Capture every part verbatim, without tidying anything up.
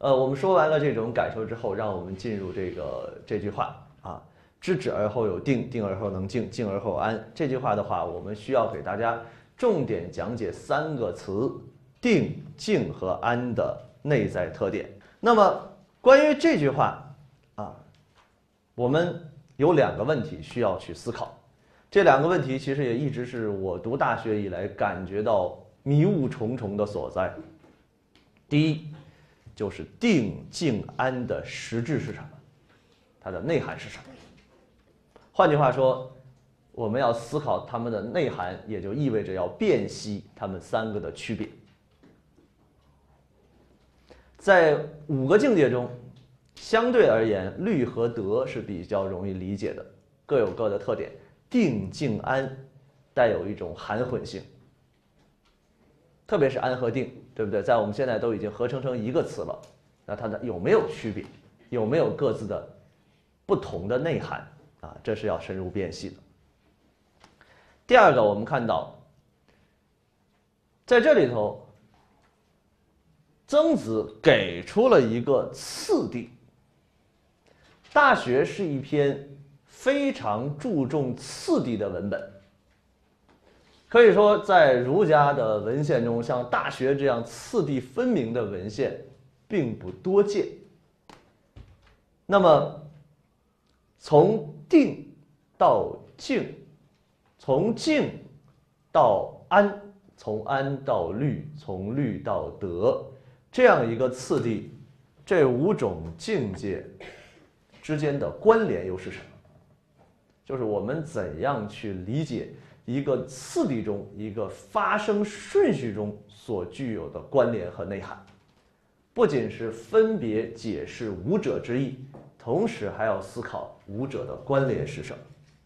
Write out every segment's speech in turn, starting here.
呃，我们说完了这种感受之后，让我们进入这个这句话啊，知止而后有定，定而后能静，静而后安。这句话的话，我们需要给大家重点讲解三个词：定、静和安的内在特点。那么关于这句话啊，我们有两个问题需要去思考。这两个问题其实也一直是我读大学以来感觉到迷雾重重的所在。第一，就是定、静、安的实质是什么？它的内涵是什么？换句话说，我们要思考它们的内涵，也就意味着要辨析它们三个的区别。在五个境界中，相对而言，律和德是比较容易理解的，各有各的特点。定、静、安带有一种含混性，特别是安和定，对不对？在我们现在都已经合成成一个词了，那它的有没有区别？有没有各自的不同的内涵啊？这是要深入辨析的。第二个，我们看到，在这里头，曾子给出了一个次第。《大学》是一篇非常注重次第的文本，可以说在儒家的文献中，像《大学》这样次第分明的文献并不多见。那么，从定到静，从静到安，从安到律，从律到德，这样一个次第，这五种境界之间的关联又是什么？就是我们怎样去理解一个次第中一个发生顺序中所具有的关联和内涵，不仅是分别解释五者之意，同时还要思考五者的关联是什么。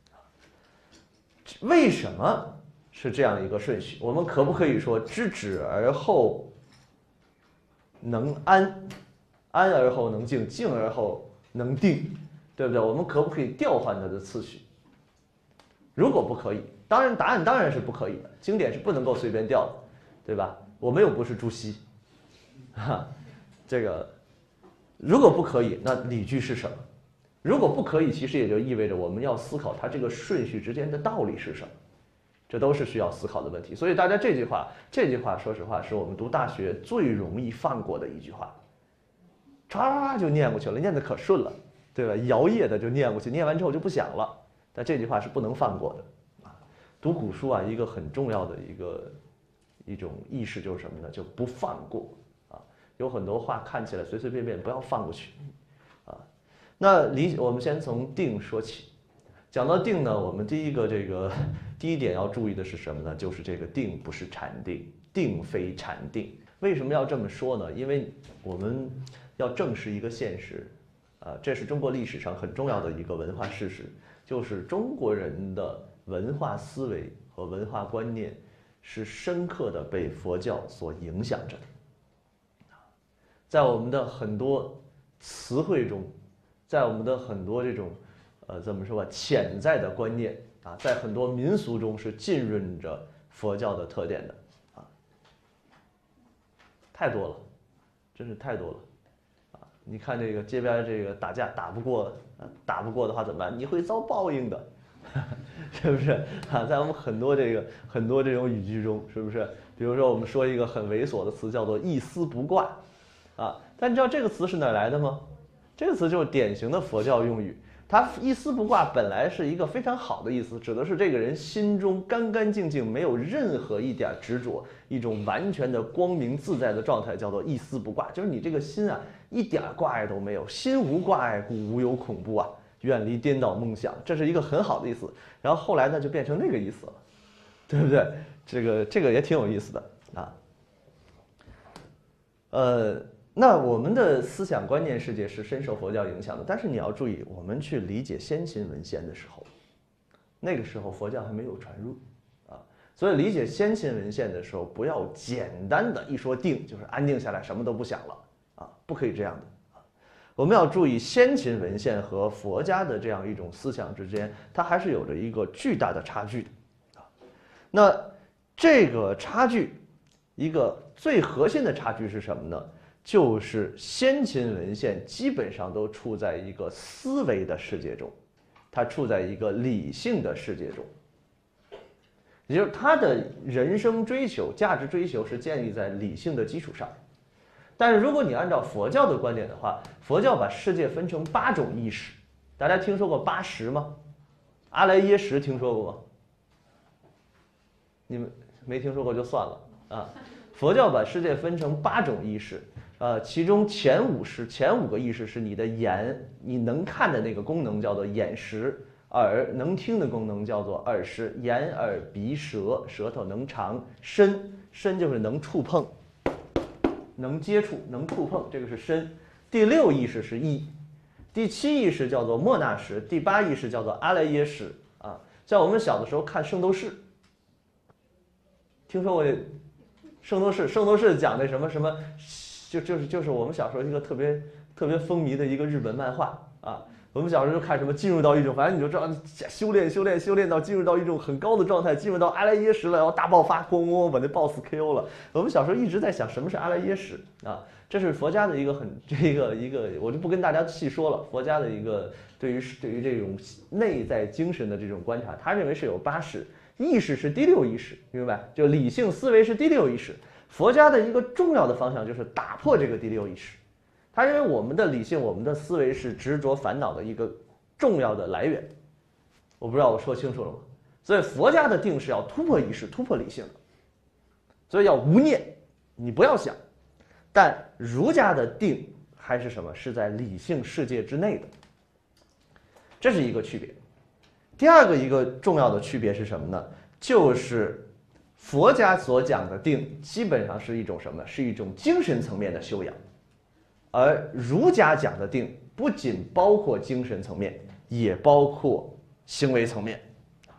为什么是这样一个顺序？我们可不可以说知止而后能安，安而后能静，静而后能定，对不对？我们可不可以调换它的次序？如果不可以，当然答案当然是不可以的，经典是不能够随便调的，对吧？我们又不是朱熹，哈，这个如果不可以，那理据是什么？如果不可以，其实也就意味着我们要思考它这个顺序之间的道理是什么，这都是需要思考的问题。所以大家这句话，这句话说实话是我们读大学最容易放过的一句话，唰就念过去了，念得可顺了，对吧？摇曳的就念过去，念完之后就不想了。但这句话是不能放过的啊！读古书啊，一个很重要的一个一种意识就是什么呢？就不放过啊！有很多话看起来随随便便，不要放过去啊！那理我们先从定说起。讲到定呢，我们第一个这个第一点要注意的是什么呢？就是这个定不是禅定，定非禅定。为什么要这么说呢？因为我们要正视一个现实，啊，这是中国历史上很重要的一个文化事实。就是中国人的文化思维和文化观念是深刻的被佛教所影响着的，在我们的很多词汇中，在我们的很多这种呃怎么说吧潜在的观念啊，在很多民俗中是浸润着佛教的特点的啊，太多了，真是太多了。你看这个街边这个打架打不过，打不过的话怎么办？你会遭报应的，是不是啊？在我们很多这个很多这种语句中，是不是？比如说我们说一个很猥琐的词叫做一丝不挂，啊，但你知道这个词是哪来的吗？这个词就是典型的佛教用语。它一丝不挂本来是一个非常好的意思，指的是这个人心中干干净净，没有任何一点执着，一种完全的光明自在的状态，叫做一丝不挂。就是你这个心啊，一点挂碍都没有，心无挂碍，故无有恐怖啊，远离颠倒梦想，这是一个很好的意思。然后后来呢，就变成那个意思了，对不对？这个这个也挺有意思的啊。呃。那我们的思想观念世界是深受佛教影响的，但是你要注意，我们去理解先秦文献的时候，那个时候佛教还没有传入啊，所以理解先秦文献的时候，不要简单的一说定就是安定下来什么都不想了啊，不可以这样的啊。我们要注意先秦文献和佛家的这样一种思想之间，它还是有着一个巨大的差距的啊。那这个差距，一个最核心的差距是什么呢？ 就是先秦文献基本上都处在一个思维的世界中，它处在一个理性的世界中，也就是他的人生追求、价值追求是建立在理性的基础上。但是如果你按照佛教的观点的话，佛教把世界分成八种意识，大家听说过八识吗？阿赖耶识听说过吗？你们没听说过就算了啊。佛教把世界分成八种意识，呃，其中前五识、前五个意识是你的眼，你能看的那个功能叫做眼识；耳能听的功能叫做耳识；眼、耳、鼻、舌，舌头能尝；身，身就是能触碰、能接触、能触碰，这个是身。第六意识是意，第七意识叫做莫那识，第八意识叫做阿赖耶识啊。像我们小的时候看《圣斗士》，听说过这《圣斗士》？《圣斗士》讲那什么什么，就就是就是我们小时候一个特别特别风靡的一个日本漫画啊。我们小时候就看什么进入到一种，反正你就知道修炼修炼修炼到进入到一种很高的状态，进入到阿赖耶识了，然后大爆发，咣咣把那 boss K O 了。我们小时候一直在想什么是阿赖耶识啊。这是佛家的一个很这个一个，我就不跟大家细说了。佛家的一个对于对于这种内在精神的这种观察，他认为是有八识，意识是第六意识，明白？就理性思维是第六意识。佛家的一个重要的方向就是打破这个第六意识。他认为我们的理性、我们的思维是执着烦恼的一个重要的来源。我不知道我说清楚了吗？所以佛家的定是要突破意识、突破理性的，所以要无念，你不要想。但儒家的定还是什么？是在理性世界之内的，这是一个区别。第二个一个重要的区别是什么呢？就是佛家所讲的定，基本上是一种什么？是一种精神层面的修养，而儒家讲的定不仅包括精神层面，也包括行为层面。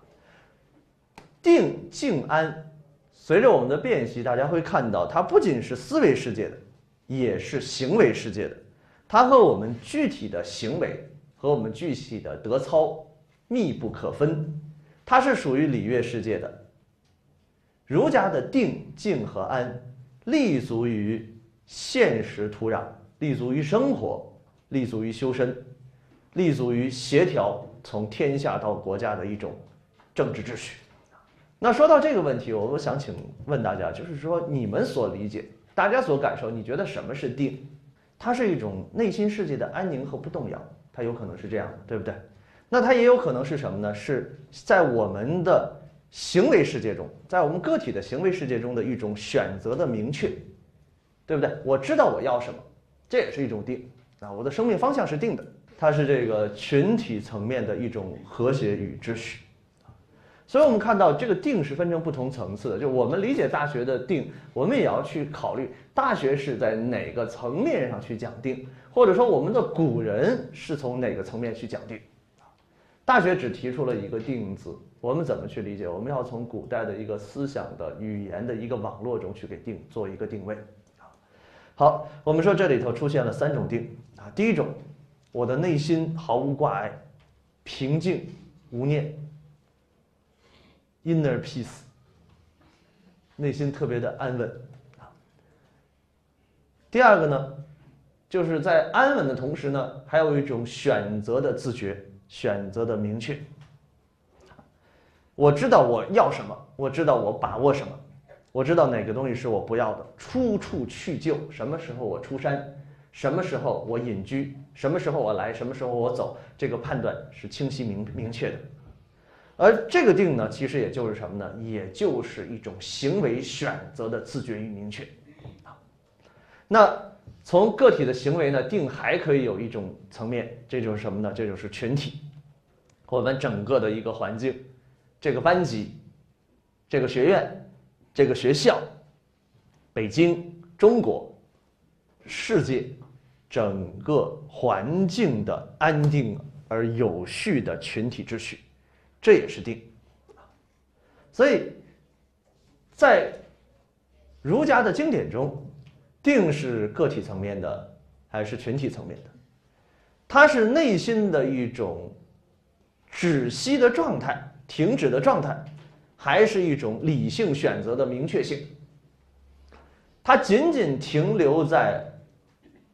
定、静、安，随着我们的辨析，大家会看到，它不仅是思维世界的，也是行为世界的，它和我们具体的行为和我们具体的德操密不可分，它是属于礼乐世界的。儒家的定、静和安立足于现实土壤，立足于生活，立足于修身，立足于协调从天下到国家的一种政治秩序。那说到这个问题，我想请问大家，就是说你们所理解，大家所感受，你觉得什么是定？它是一种内心世界的安宁和不动摇，它有可能是这样的，对不对？那它也有可能是什么呢？是在我们的行为世界中，在我们个体的行为世界中的一种选择的明确，对不对？我知道我要什么，这也是一种定啊。我的生命方向是定的，它是这个群体层面的一种和谐与秩序。所以我们看到这个定是分成不同层次的，就我们理解大学的定，我们也要去考虑大学是在哪个层面上去讲定，或者说我们的古人是从哪个层面去讲定。大学只提出了一个定字，我们怎么去理解？我们要从古代的一个思想的语言的一个网络中去给定做一个定位。好，我们说这里头出现了三种定啊，第一种，我的内心毫无挂碍，平静无念。Inner peace， 内心特别的安稳啊。第二个呢，就是在安稳的同时呢，还有一种选择的自觉，选择的明确。我知道我要什么，我知道我把握什么，我知道哪个东西是我不要的，出处去就，什么时候我出山，什么时候我隐居，什么时候我来，什么时候我走，这个判断是清晰明明确的。而这个定呢，其实也就是什么呢？也就是一种行为选择的自觉与明确。那从个体的行为呢，定还可以有一种层面，这就是什么呢？这就是群体，我们整个的一个环境，这个班级，这个学院，这个学校，北京、中国、世界，整个环境的安定而有序的群体秩序。这也是定，所以在儒家的经典中，定是个体层面的还是群体层面的？它是内心的一种止息的状态，停止的状态，还是一种理性选择的明确性？它仅仅停留在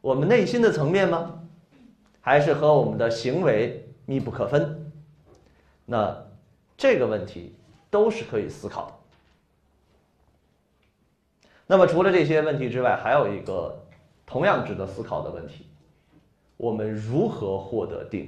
我们内心的层面吗？还是和我们的行为密不可分？那这个问题都是可以思考的。那么除了这些问题之外，还有一个同样值得思考的问题：我们如何获得定？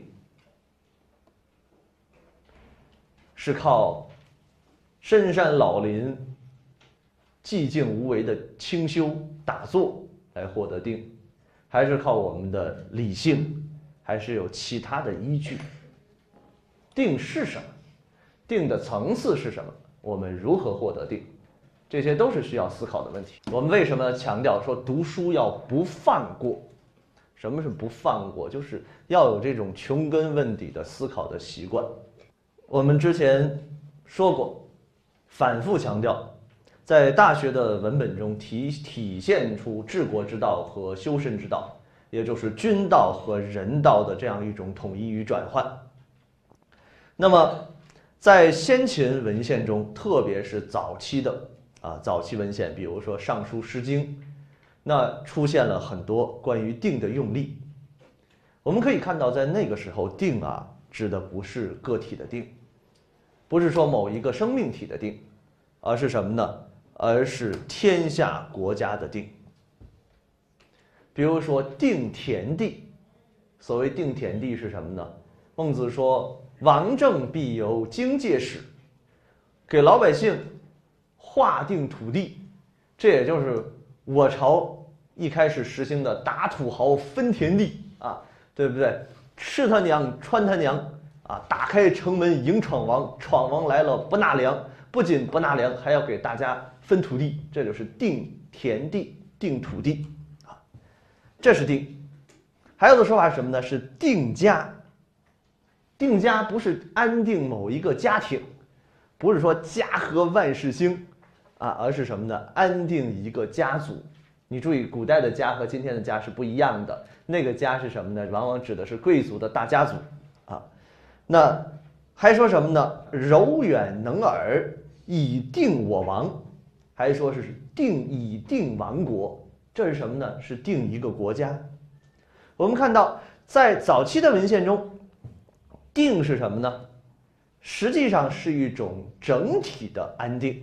是靠深山老林、寂静无为的清修打坐来获得定，还是靠我们的理性，还是有其他的依据？定是什么？定的层次是什么？我们如何获得定？这些都是需要思考的问题。我们为什么强调说读书要不放过？什么是不放过？就是要有这种穷根问底的思考的习惯。我们之前说过，反复强调，在大学的文本中体体现出治国之道和修身之道，也就是君道和人道的这样一种统一与转换。那么在先秦文献中，特别是早期的啊早期文献，比如说《尚书》《诗经》，那出现了很多关于定的用例。我们可以看到，在那个时候，定啊指的不是个体的定，不是说某一个生命体的定，而是什么呢？而是天下国家的定。比如说定田地，所谓定田地是什么呢？孟子说：“王政必有经界使”，给老百姓划定土地，这也就是我朝一开始实行的打土豪分田地啊，对不对？吃他娘，穿他娘啊！打开城门迎闯王，闯王来了不纳粮，不仅不纳粮，还要给大家分土地，这就是定田地、定土地啊，这是定。还有的说法是什么呢？是定家。定家不是安定某一个家庭，不是说家和万事兴啊，而是什么呢？安定一个家族。你注意，古代的家和今天的家是不一样的。那个家是什么呢？往往指的是贵族的大家族啊。那还说什么呢？柔远能尔，以定我王，还说是定以定王国。这是什么呢？是定一个国家。我们看到，在早期的文献中，定是什么呢？实际上是一种整体的安定，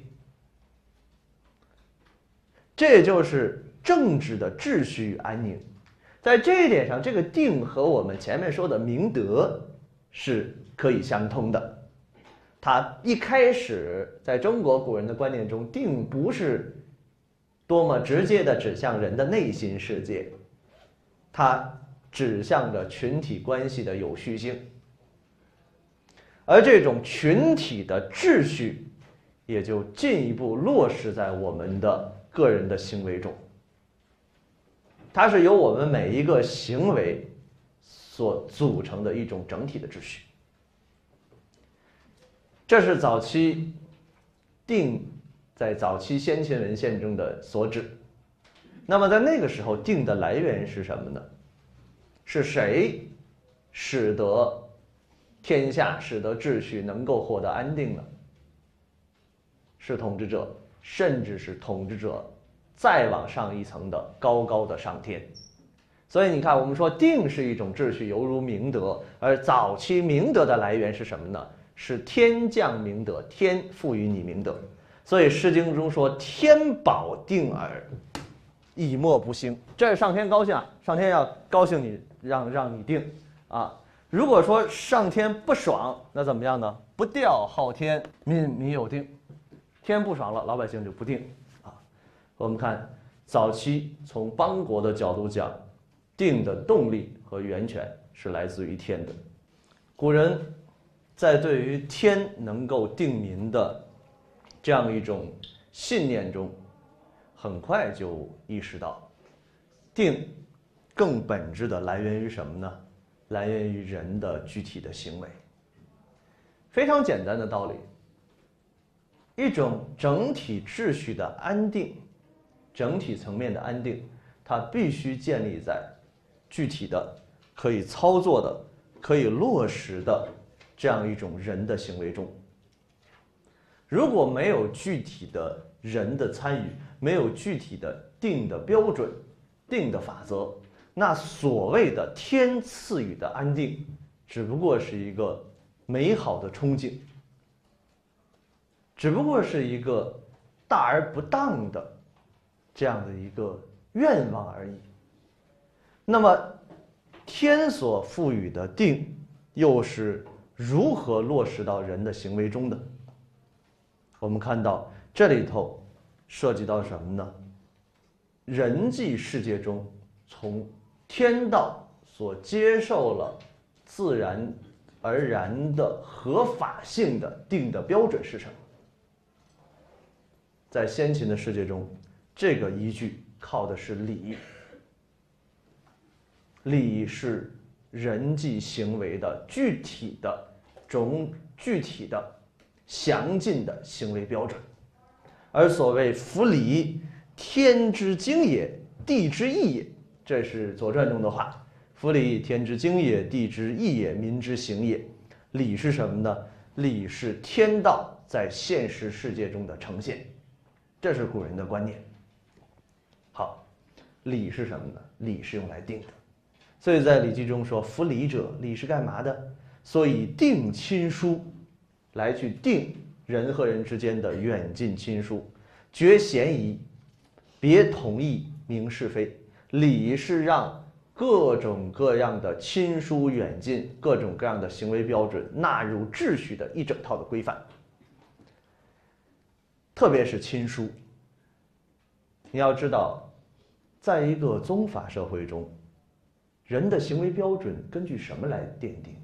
这也就是政治的秩序与安宁。在这一点上，这个定和我们前面说的明德是可以相通的。它一开始在中国古人的观念中，定不是多么直接的指向人的内心世界，它指向着群体关系的有序性。而这种群体的秩序，也就进一步落实在我们的个人的行为中。它是由我们每一个行为所组成的一种整体的秩序。这是早期定在早期先秦文献中的所指。那么在那个时候，定的来源是什么呢？是谁使得天下、使得秩序能够获得安定呢？是统治者，甚至是统治者再往上一层的高高的上天。所以你看，我们说定是一种秩序，犹如明德。而早期明德的来源是什么呢？是天降明德，天赋予你明德。所以《诗经》中说：“天保定耳，以莫不兴。”这是上天高兴啊，上天要高兴你，让让你定啊。如果说上天不爽，那怎么样呢？不调昊天，民民有定。天不爽了，老百姓就不定啊。我们看早期从邦国的角度讲，定的动力和源泉是来自于天的。古人在对于天能够定民的这样一种信念中，很快就意识到，定更本质的来源于什么呢？来源于人的具体的行为。非常简单的道理，一种整体秩序的安定，整体层面的安定，它必须建立在具体的、可以操作的、可以落实的这样一种人的行为中。如果没有具体的人的参与，没有具体的定的标准、定的法则， 那所谓的天赐予的安定，只不过是一个美好的憧憬，只不过是一个大而不当的这样的一个愿望而已。那么，天所赋予的定，又是如何落实到人的行为中的？我们看到这里头涉及到什么呢？人际世界中，从天道所接受了自然而然的合法性的定的标准是什么？在先秦的世界中，这个依据靠的是礼。礼是人际行为的具体的种具体的详尽的行为标准。而所谓夫礼，天之经也，地之义也，这是《左传》中的话。夫礼，天之经也，地之义也，民之行也。礼是什么呢？礼是天道在现实世界中的呈现，这是古人的观念。好，礼是什么呢？礼是用来定的。所以在《礼记》中说：“夫礼者，礼是干嘛的？所以定亲疏，来去定人和人之间的远近亲疏，决嫌疑，别同意，明是非。礼是让各种各样的亲疏远近、各种各样的行为标准纳入秩序的一整套的规范。特别是亲疏，你要知道，在一个宗法社会中，人的行为标准根据什么来奠定？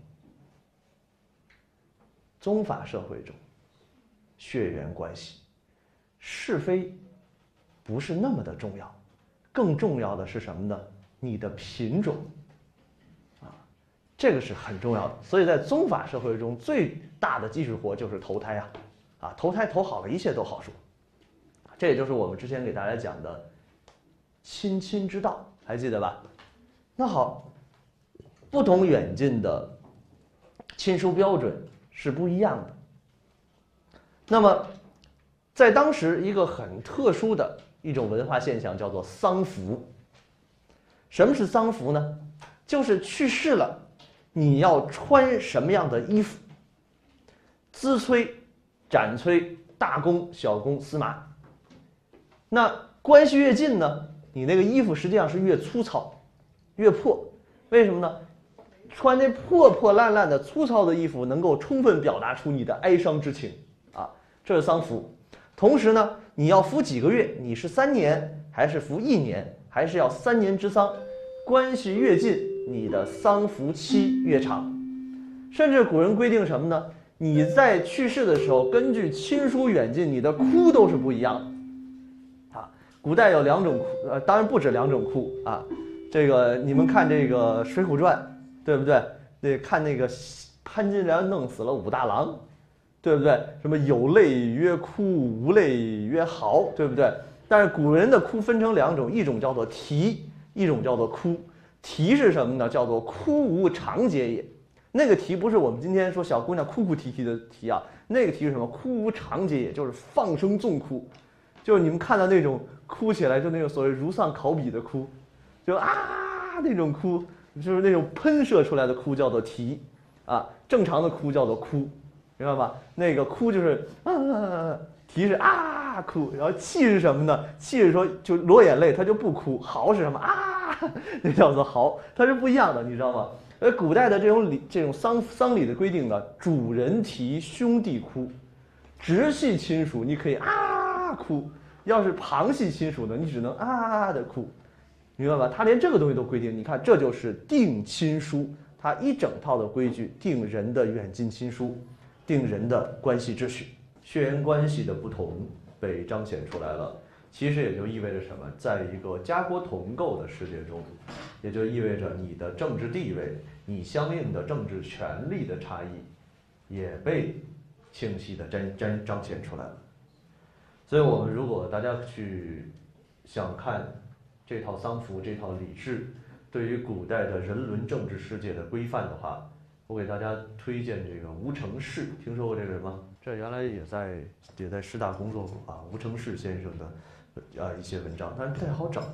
宗法社会中，血缘关系、是非不是那么的重要，更重要的是什么呢？你的品种，啊，这个是很重要的。所以在宗法社会中，最大的技术活就是投胎啊，啊，投胎投好了，一切都好说。这也就是我们之前给大家讲的亲亲之道，还记得吧？那好，不同远近的亲疏标准是不一样的。那么，在当时一个很特殊的一种文化现象叫做丧服。什么是丧服呢？就是去世了，你要穿什么样的衣服？资催、斩催、大公、小公、司马。那关系越近呢，你那个衣服实际上是越粗糙、越破。为什么呢？穿那破破烂烂的粗糙的衣服，能够充分表达出你的哀伤之情啊，这是丧服。同时呢，你要服几个月？你是三年，还是服一年，还是要三年之丧？关系越近，你的丧服期越长。甚至古人规定什么呢？你在去世的时候，根据亲疏远近，你的哭都是不一样的。啊，古代有两种哭，呃，当然不止两种哭啊。这个你们看这个《水浒传》，对不对？那看那个潘金莲弄死了武大郎，对不对？什么有泪曰哭，无泪曰嚎，对不对？但是古人的哭分成两种，一种叫做啼，一种叫做哭。啼是什么呢？叫做哭无常节也。那个啼不是我们今天说小姑娘哭哭啼啼的啼啊，那个啼是什么？哭无常节也，就是放声纵哭，就是你们看到那种哭起来就那种所谓如丧考妣的哭，就啊那种哭，就是那种喷射出来的哭叫做啼啊，正常的哭叫做哭，明白吧？那个哭就是啊，啼是啊哭，然后泣是什么呢？泣是说就落眼泪，他就不哭。嚎是什么啊？那叫做嚎，它是不一样的，你知道吗？而古代的这种礼、这种丧丧礼的规定呢，主人啼，兄弟哭，直系亲属你可以啊哭，要是旁系亲属呢，你只能啊的哭，明白吧？他连这个东西都规定，你看这就是定亲疏，他一整套的规矩定人的远近亲疏，定人的关系秩序，血缘关系的不同被彰显出来了。其实也就意味着什么？在一个家国同构的世界中，也就意味着你的政治地位、你相应的政治权力的差异，也被清晰的彰彰彰显出来了。所以，我们如果大家去想看这套丧服、这套礼制对于古代的人伦政治世界的规范的话，我给大家推荐这个吴承仕，听说过这个人吗？这原来也在也在师大工作过啊，吴承仕先生的。呃，一些文章，但是不太好找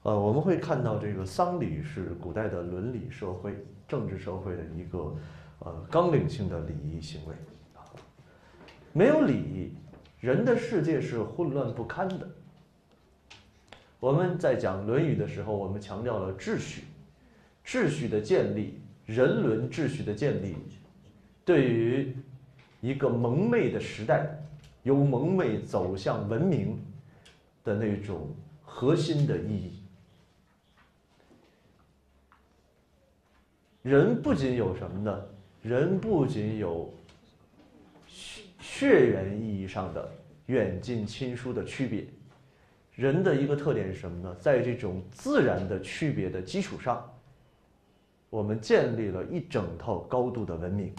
呃，我们会看到这个丧礼是古代的伦理社会、政治社会的一个呃纲领性的礼仪行为啊。没有礼，人的世界是混乱不堪的。我们在讲《论语》的时候，我们强调了秩序，秩序的建立，人伦秩序的建立，对于一个蒙昧的时代，由蒙昧走向文明的那种核心的意义。人不仅有什么呢？人不仅有血缘意义上的远近亲疏的区别，人的一个特点是什么呢？在这种自然的区别的基础上，我们建立了一整套高度的文明。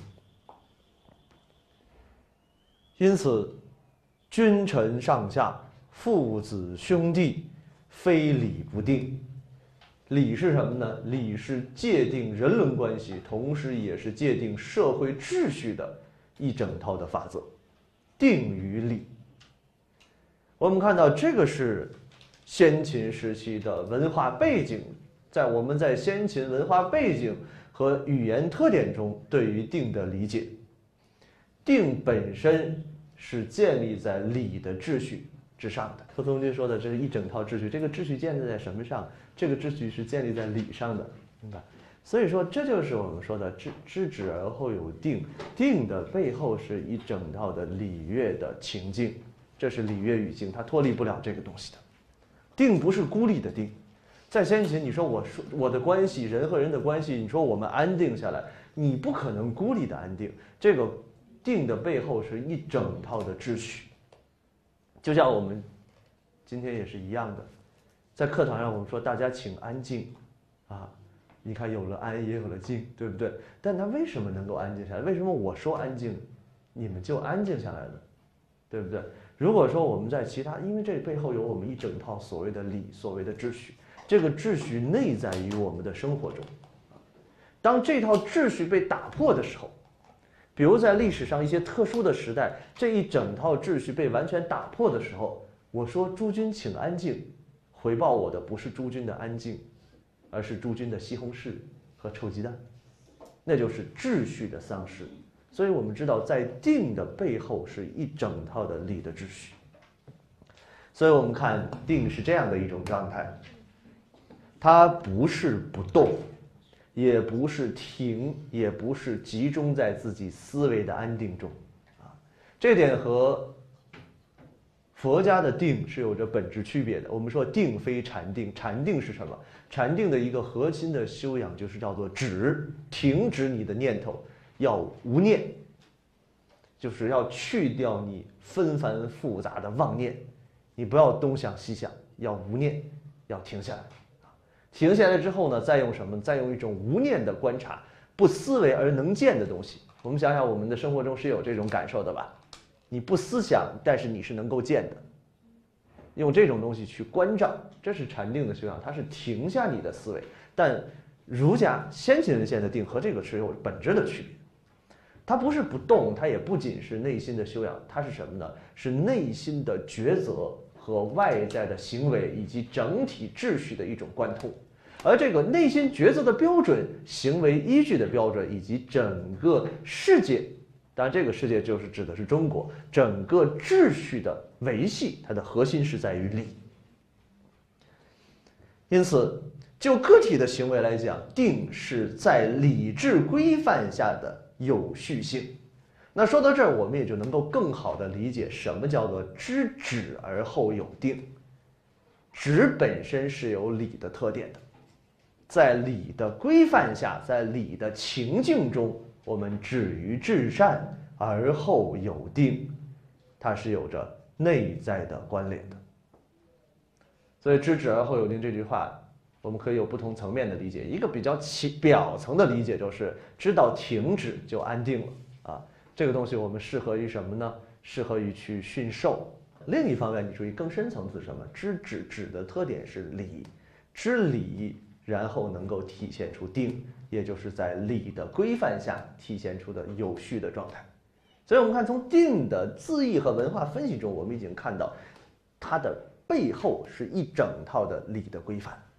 因此，君臣上下、父子兄弟，非礼不定。礼是什么呢？礼是界定人伦关系，同时也是界定社会秩序的一整套的法则。定与礼，我们看到这个是先秦时期的文化背景，在我们在先秦文化背景和语言特点中对于定的理解。定本身是建立在礼的秩序之上的。何从军说的这是一整套秩序，这个秩序建立在什么上？这个秩序是建立在礼上的，明白？所以说，这就是我们说的知知止而后有定。定的背后是一整套的礼乐的情境，这是礼乐语境，它脱离不了这个东西的。定不是孤立的定，在先秦，你说我说我的关系，人和人的关系，你说我们安定下来，你不可能孤立的安定。这个定的背后是一整套的秩序，就像我们今天也是一样的。在课堂上，我们说大家请安静，啊，你看有了安也有了静，对不对？但他为什么能够安静下来？为什么我说安静，你们就安静下来了，对不对？如果说我们在其他，因为这背后有我们一整套所谓的礼，所谓的秩序，这个秩序内在于我们的生活中。当这套秩序被打破的时候，比如在历史上一些特殊的时代，这一整套秩序被完全打破的时候，我说诸君请安静，回报我的不是诸君的安静，而是诸君的西红柿和臭鸡蛋，那就是秩序的丧失。所以我们知道，在定的背后是一整套的礼的秩序。所以我们看定是这样的一种状态，它不是不动，也不是停，也不是集中在自己思维的安定中，啊，这点和佛家的定是有着本质区别的。我们说定非禅定，禅定是什么？禅定的一个核心的修养就是叫做止，停止你的念头，要无念，就是要去掉你纷繁复杂的妄念，你不要东想西想，要无念，要停下来。停下来之后呢，再用什么？再用一种无念的观察，不思维而能见的东西。我们想想，我们的生活中是有这种感受的吧？你不思想，但是你是能够见的。用这种东西去关照，这是禅定的修养，它是停下你的思维。但儒家先秦文献的定和这个是有本质的区别。它不是不动，它也不仅是内心的修养，它是什么呢？是内心的抉择和外在的行为以及整体秩序的一种贯通。而这个内心抉择的标准、行为依据的标准以及整个世界，当然这个世界就是指的是中国，整个秩序的维系，它的核心是在于礼。因此，就个体的行为来讲，定是在理智规范下的有序性。那说到这儿，我们也就能够更好的理解什么叫做知止而后有定。止本身是有礼的特点的，在礼的规范下，在礼的情境中，我们止于至善而后有定，它是有着内在的关联的。所以知止而后有定这句话，我们可以有不同层面的理解。一个比较起表层的理解就是知道停止就安定了啊，这个东西我们适合于什么呢？适合于去驯兽。另一方面，你注意更深层次是什么？知止止的特点是礼，知礼，然后能够体现出定，也就是在礼的规范下体现出的有序的状态。所以我们看从定的字义和文化分析中，我们已经看到它的背后是一整套的礼的规范。